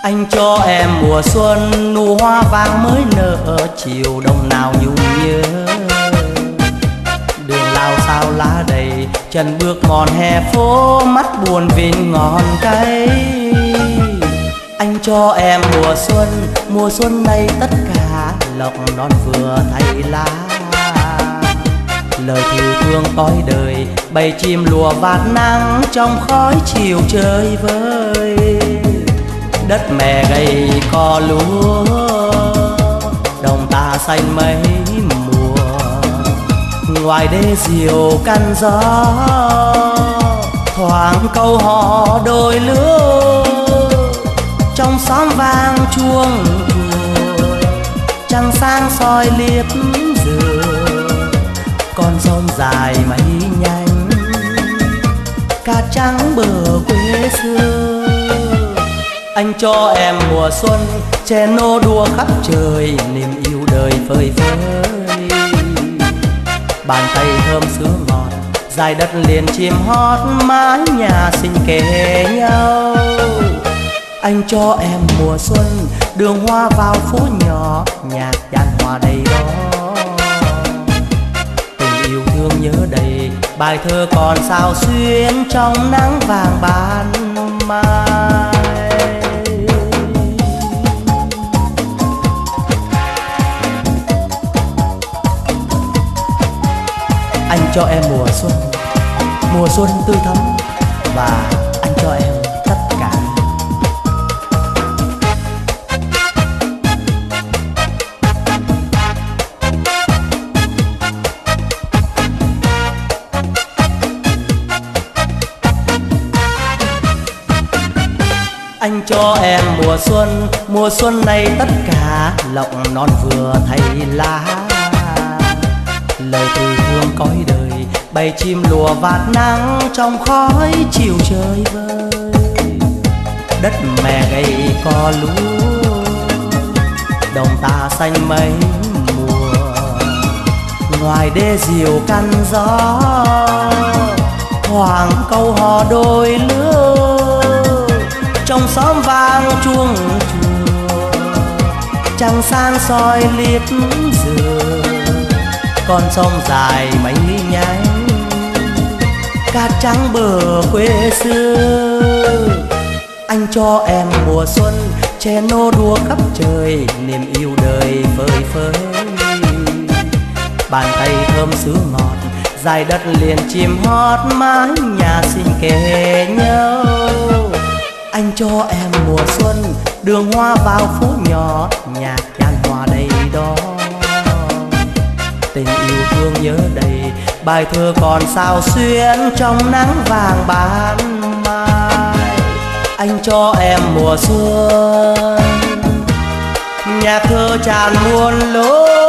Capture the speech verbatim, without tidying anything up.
Anh cho em mùa xuân nụ hoa vàng mới nở, chiều đông nào nhung nhớ. Đường lao sao lá đầy, chân bước mòn hè phố, mắt buồn vinh ngọn cây. Anh cho em mùa xuân, mùa xuân này tất cả lộc non vừa thay lá. Lời thư thương cõi đời, bầy chim lùa vạt nắng trong khói chiều chơi vơi. Đất mẹ gầy cò lúa, đồng ta xanh mấy mùa. Ngoài đê diều căn gió, thoáng câu hò đôi lứa. Trong xóm vang chuông chùa, trăng sáng soi liếp dừa. Con sông dài mây nhanh, cát trắng bờ quê xưa. Anh cho em mùa xuân, chè nô đua khắp trời, niềm yêu đời phơi phới. Bàn tay thơm sữa ngọt, dài đất liền chim hót, mái nhà xinh kề nhau. Anh cho em mùa xuân, đường hoa vào phố nhỏ, nhạc đàn hòa đầy đó. Tình yêu thương nhớ đầy, bài thơ còn sao xuyến trong nắng vàng ban mai. Anh cho em mùa xuân, mùa xuân tươi thắm, và anh cho em tất cả. Anh cho em mùa xuân, mùa xuân này tất cả lộc non vừa thay lá. Lời thư thương cõi đời, bầy chim lùa vạt nắng trong khói chiều chơi vơi. Đất mẹ gầy cò lúa, đồng ta xanh mấy mùa. Ngoài đê diều căn gió, thoảng câu hò đôi lứa. Trong xóm vang chuông chùa, trăng sáng soi liếp dừa. Con sông dài mây nhánh, cát trắng bờ quê xưa. Anh cho em mùa xuân, chè nô đua khắp trời, niềm yêu đời phơi phới. Bàn tay thơm sữa ngọt, dài đất liền chim hót, mái nhà xinh kề nhau. Anh cho em mùa xuân, đường hoa vào phố nhỏ, nhạc đàn hòa đầy đó. Tình yêu thương nhớ đầy, bài thơ còn sao xuyến trong nắng vàng ban mai. Anh cho em mùa xuân, nhạc thơ tràn muôn lối.